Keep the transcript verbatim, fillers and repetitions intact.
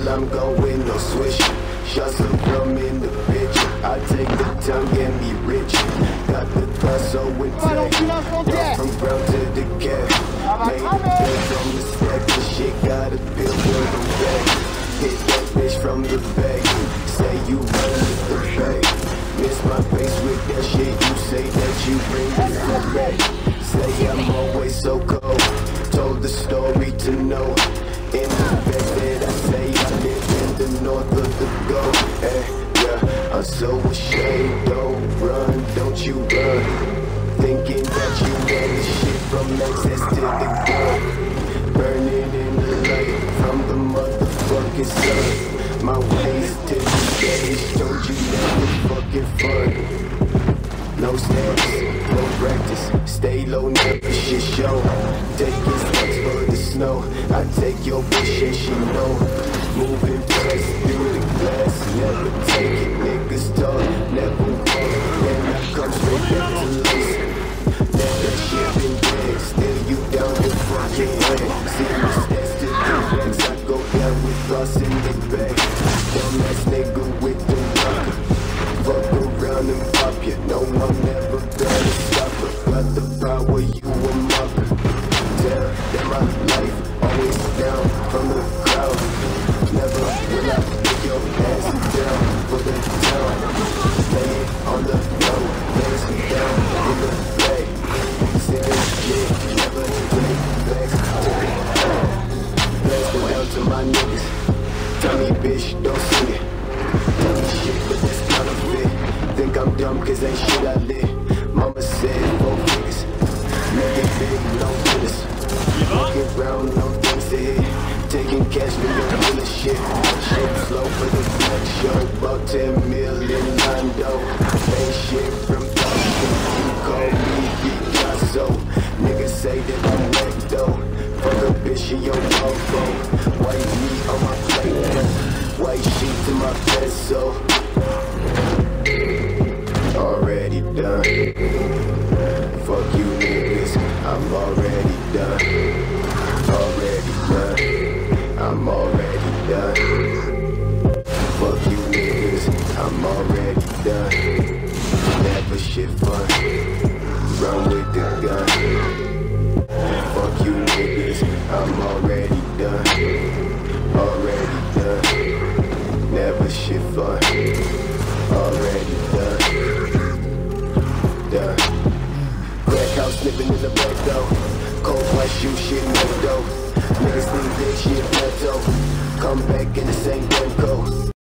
while I'm going, no swish. Shot some rum in the bitch. I take the time, get me rich. Got the thought so intact. From ground to the cat. Made a bitch on the stack. The shit got a bill for the back. Hit that bitch from the back. Say you run with the back. Miss my face with that shit. You say that you bring it back. Say I'm always so cold. Told the story to know. In the fact that I say I live in the north of the gold. Hey, yeah, I'm so ashamed. Don't run, don't you run. Thinking that you got the shit from access to the gun. Burning in the light from the motherfucking sun. My ways to the stage, don't you never fucking fun. No steps, no practice, stay low, never shit show. Taking steps for the snow, I take your bitch and she know. Moving fast through the glass, never take it, niggas talk, never walk. Then I come straight back to lace. Let that shit been dead, still you down the fucking head. See me stats to the banks, I go down with loss in the bag. Dumbass nigga with the rocker. Fuck around and pop you, no I'm never gonna stop her. Got the power, you a mocker. Tell them my life always down from the crowd. Never will I pick your ass down for the town. Lay it on the road, lays it down in the bay. Sitting shit, never play backs to the ground. Blast go down to my niggas. Tell me bitch, don't sing it. Tell me shit, but that's counterfeit. Think I'm dumb cause ain't shit I lit. Mama said four figures. Make it big, no business. Walking around, no things to hit. Taking cash, nigga, full of shit. Shit slow for the black show. About ten million Londo. Ain't shit from Boston. You call me Picasso. Niggas say that I'm wet though. Fuck a bitch in your mofo. White meat on my plate. White sheet to my pencil. Already done. Fuck you niggas, I'm already done. Already done. I'm already done. Fuck you niggas, I'm already done. Never shit fun. Run with the gun. Fuck you niggas, I'm already done. Already done. Never shit fun. Already done. Done. Crack house sniffing in the back door. Cold white shoe shit no dough. Niggas think they shit plateau. Come back in the same damn coat.